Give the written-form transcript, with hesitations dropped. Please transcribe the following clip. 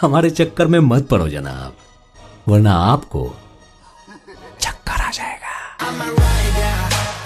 हमारे चक्कर में मत पड़ो जनाब, वरना आपको चक्कर आ जाएगा।